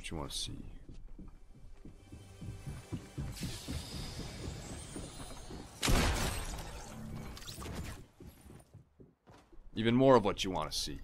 what you want to see. Even more of what you want to see.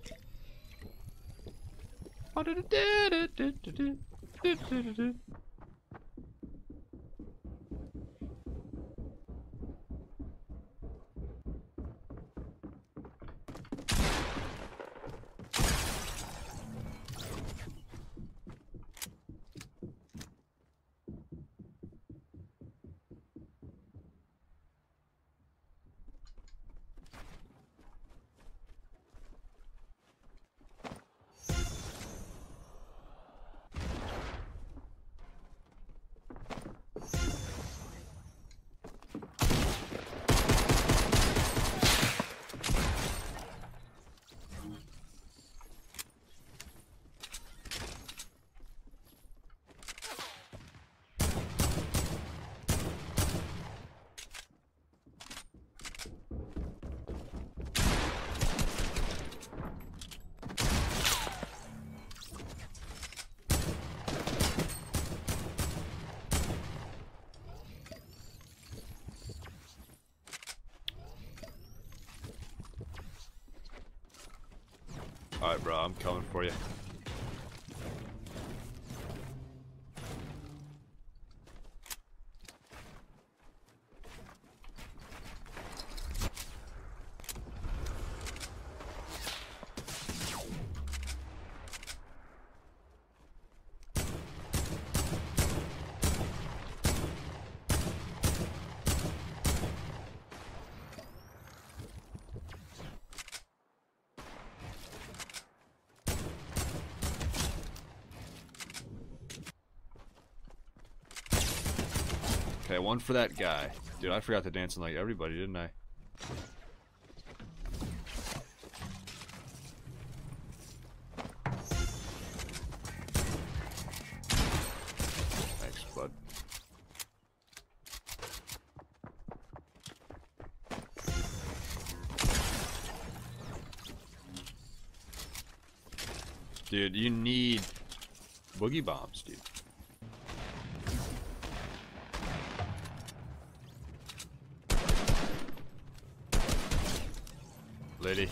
Alright, bro, I'm coming for you. Okay, one for that guy. Dude, I forgot to dance like everybody, didn't I? Thanks, bud. Dude, you need boogie bombs, dude. Lady.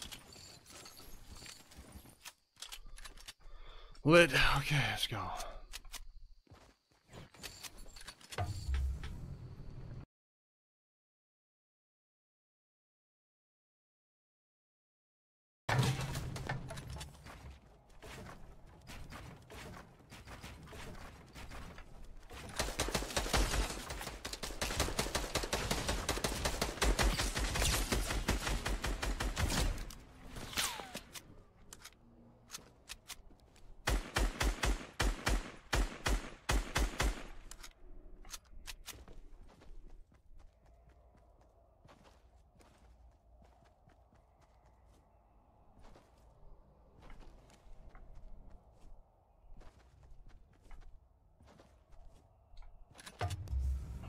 Lit. Okay, let's go.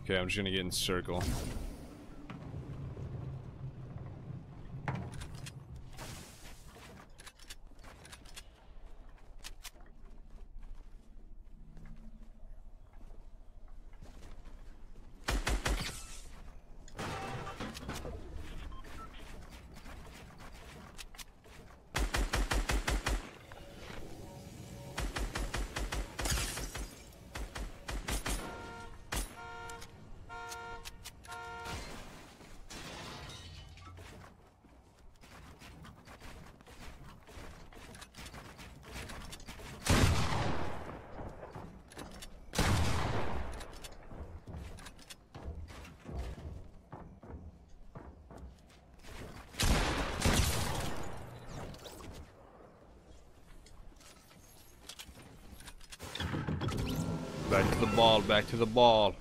Okay, I'm just gonna get in circle. Back to the ball, back to the ball.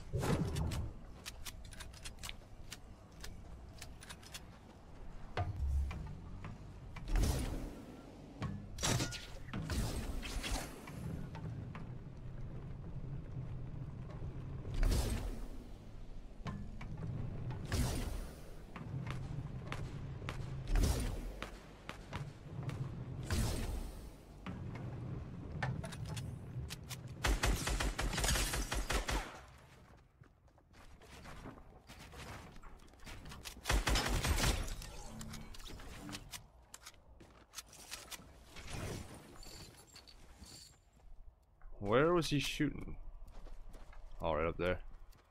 Where was he shooting? Oh, right up there.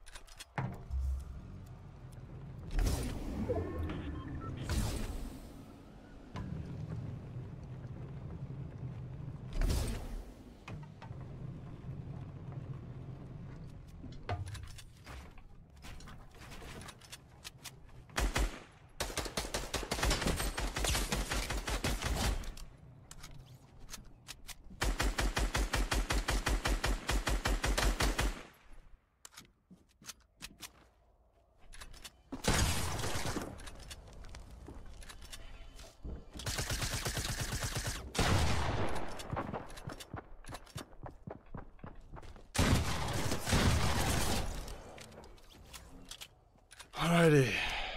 Alrighty.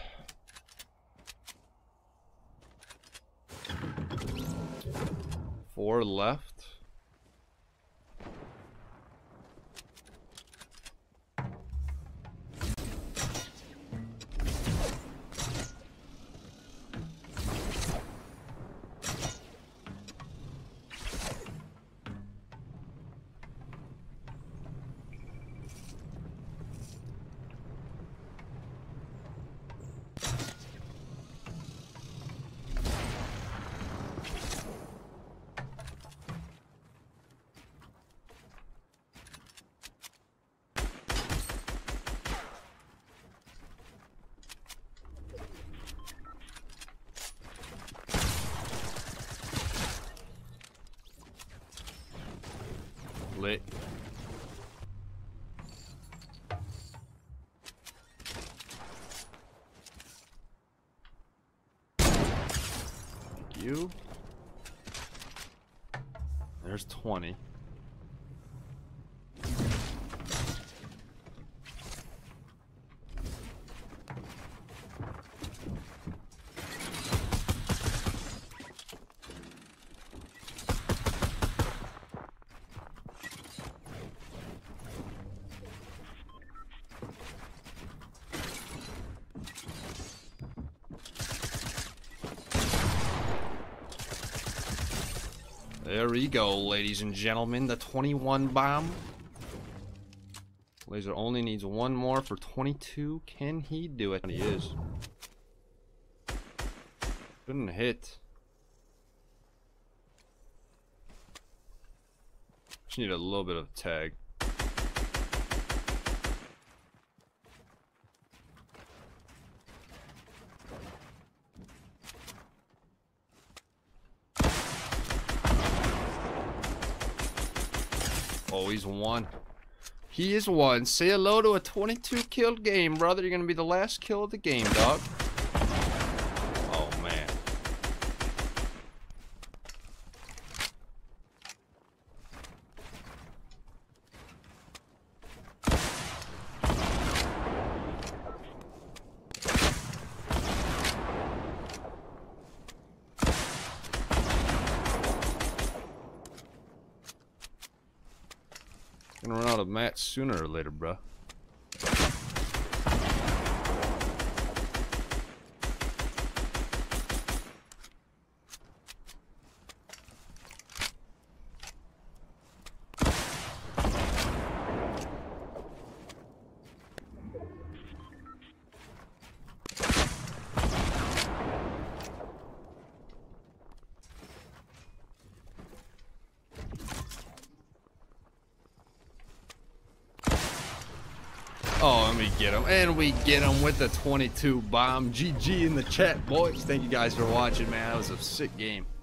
Four left. Lit. Thank you. There's 20. There we go, ladies and gentlemen, the 21 bomb. Laser only needs one more for 22. Can he do it? He is. Couldn't hit. Just need a little bit of tag. Oh, he's one. He is one. Say hello to a 22 kill game, brother. You're gonna be the last kill of the game, dog. Oh, man. Gonna run out of mats sooner or later, bro. Oh, and we get him. And we get him with the 22 bomb. GG in the chat, boys. Thank you guys for watching, man. That was a sick game.